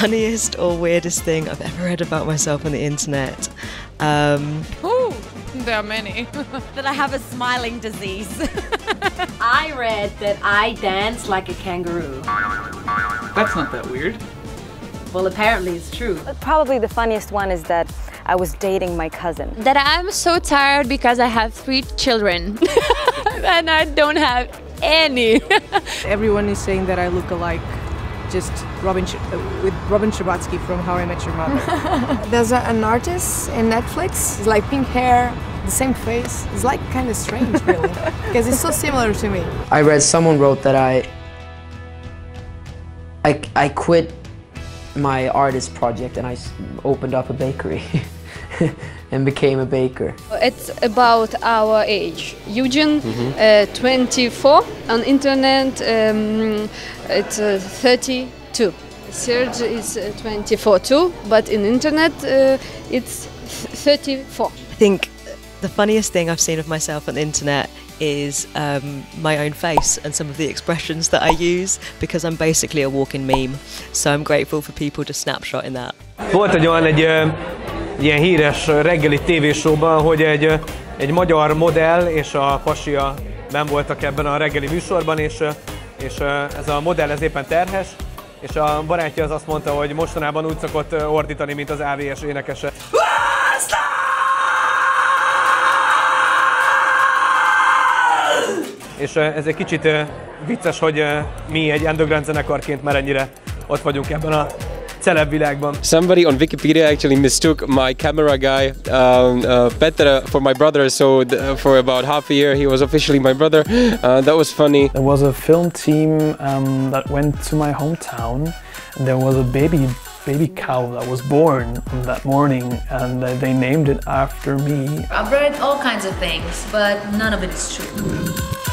funniest or weirdest thing I've ever read about myself on the internet. There are many. That I have a smiling disease. I read that I dance like a kangaroo. That's not that weird. Well, apparently it's true. Probably the funniest one is that I was dating my cousin. That I'm so tired because I have 3 children and I don't have any. Everyone is saying that I look alike just with Robin Scherbatsky from How I Met Your Mother. There's an artist in Netflix, it's like pink hair, the same face. It's like kind of strange, really, because it's so similar to me. I read someone wrote that I quit my artist project and I opened up a bakery and became a baker. It's about our age. Eugene, 24. On internet, it's 32. Serge is 24 too, but in internet it's 34. I think the funniest thing I've seen of myself on the internet is my own face and some of the expressions that I use, because I'm basically a walking meme. So I'm grateful for people to snapshot in that. Volt egy ilyen híres reggeli tévésóban, hogy egy magyar modell és a pasia benn voltak ebben a reggeli műsorban, és ez a modell ez éppen terhes, és a barátja az azt mondta, hogy mostanában úgy szokott ordítani, mint az AVS énekese. És ez egy kicsit vicces, hogy mi egy underground zenekarként már ennyire ott vagyunk ebben a celeb világban. Somebody on Wikipedia actually mistook my camera guy Peter for my brother, so for about half a year he was officially my brother. That was funny. There was a film team that went to my hometown. There was a baby cow that was born on that morning, and they named it after me. I've read all kinds of things, but none of it is true.